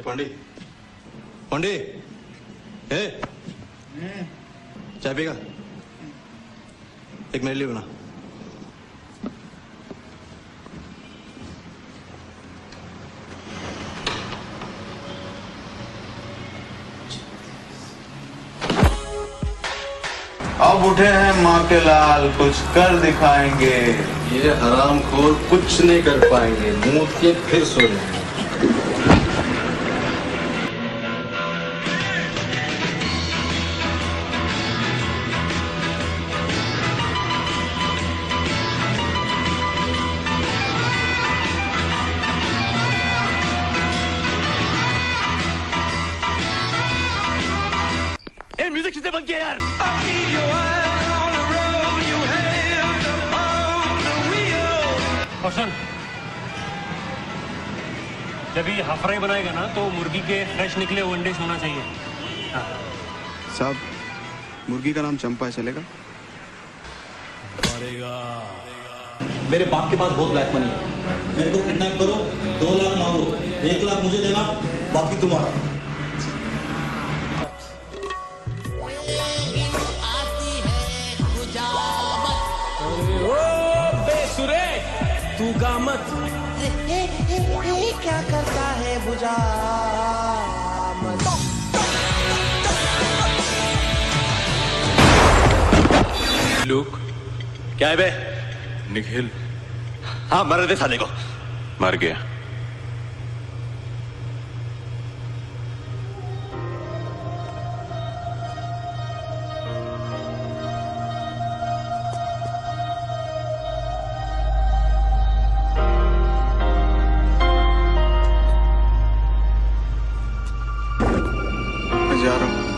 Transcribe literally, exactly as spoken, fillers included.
पांडे पांडे ए चाय पीगा? एक मेरे लिए बना। अब उठे हैं माँ के लाल, कुछ कर दिखाएंगे। ये हरामखोर कुछ नहीं कर पाएंगे, मुंह के फिर सो जाएंगे। ए, म्यूजिक से बन गया यार। और सुन, जब ये हाफ फ्राई बनाएगा ना तो मुर्गी के फ्रेश निकले हुए अंडे होना चाहिए। हाँ। साहब, मुर्गी का नाम चंपा है, चलेगा? मेरे बाप के पास बहुत ब्लैक मनी है। मेरे को किडनैप करो, दो लाख मांगो, एक लाख मुझे देना, बाकी तुम्हारा। तू गा मत। ए, ए, ए, ए, क्या करता है बुझा मत। लुक, क्या है बे? निखिल। हाँ, मर दे साले को। मर गया। मैं जा रहा हूँ।